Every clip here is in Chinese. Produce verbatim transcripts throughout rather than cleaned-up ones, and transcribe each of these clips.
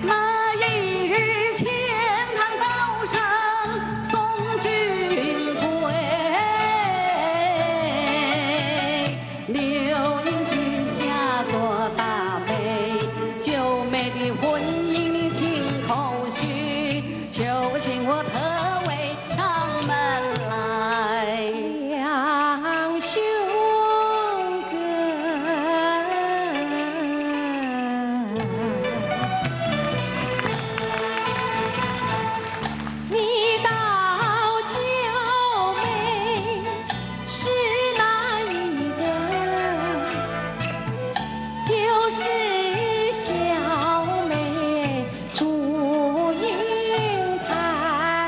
那一日钱塘岛上送君归，流萤之下做大悲，九妹的婚姻你请口许，就请我特为上门来。 两兄哥，你到九妹是哪一个？就是小妹祝英台。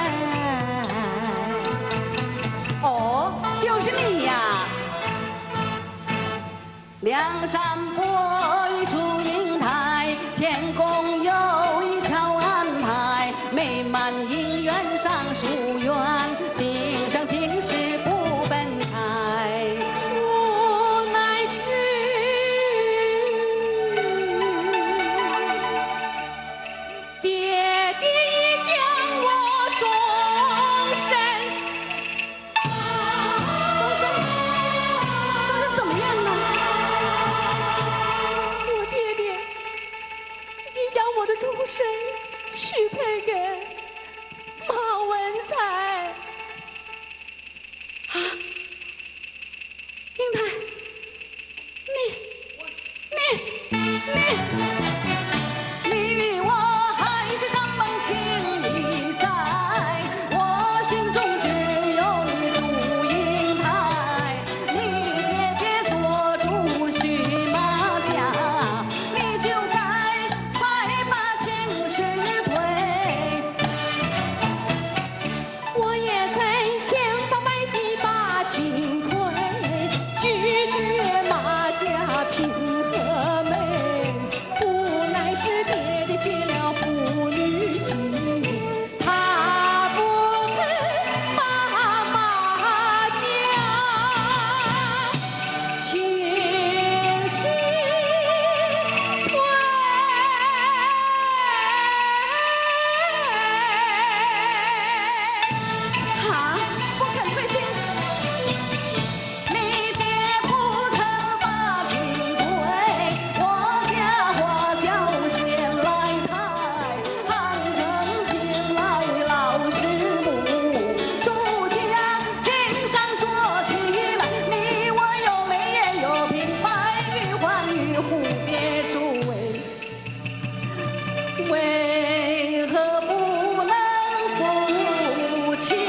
哦，就是你呀！梁山伯与祝英台，天公有一巧安排，美满姻缘上书院，今生今世不分开。 无奈是爹爹已将我终身。 终身，终身怎么样呢？ 我爹爹已经将我的终身许配给马文才。 啊，英台，你，你，你，你与我还是上门情谊在，我心中只有你祝英台。你爹爹做主许马家，你就该快把情事推。 我也曾千方百计把情推，拒绝马家平和美，无奈是爹爹绝了父女情，他不肯把马家情事推。 啊，不肯退亲，你爹不肯把情推，我家花轿先来抬，汉正请来老师母，祝家庭上做起来，你我有美也有品，白玉换玉蝴蝶珠为，为何不能夫妻？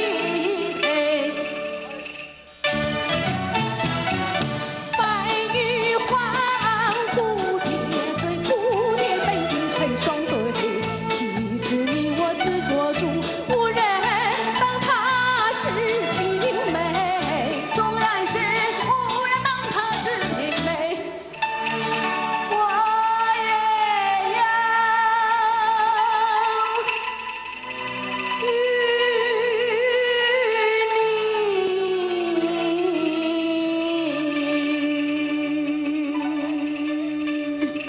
白玉环蝴蝶追，蝴蝶本应成双对，岂知你我自作主，无人当她是平妹。 纵然是无人当她是平妹，我也要与你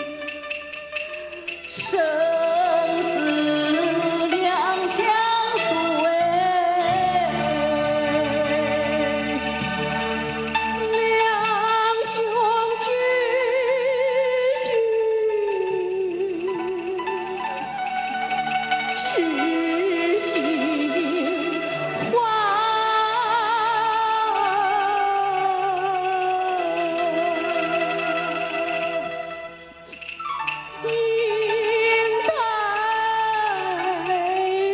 生死两相随。 两兄聚聚，痴心话。英台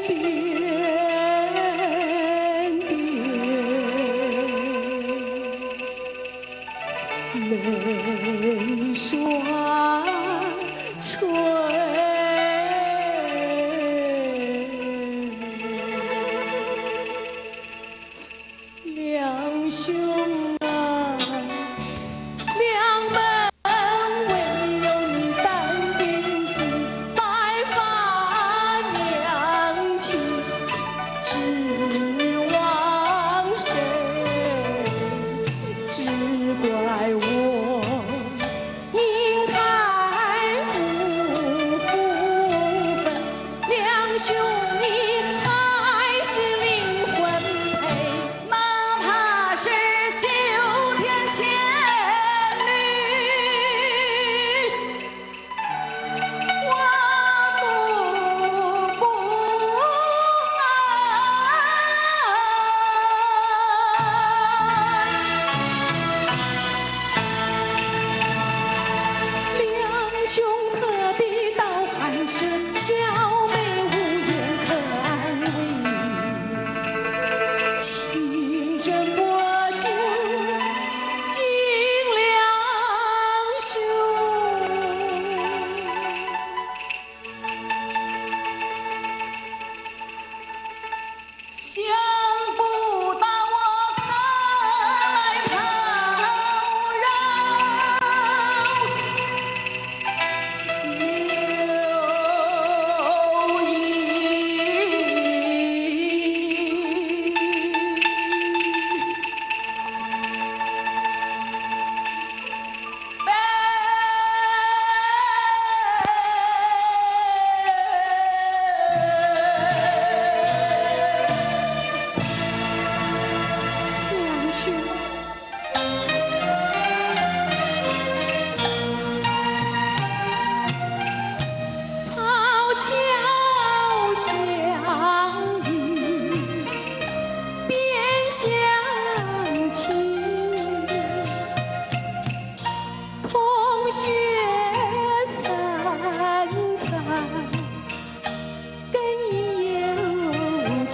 点点，泪双垂。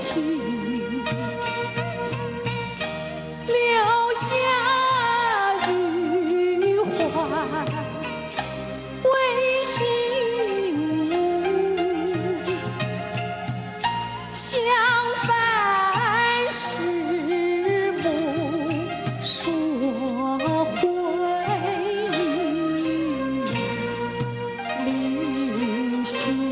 情，留下余欢为心物。相伴时暮说回忆，临行。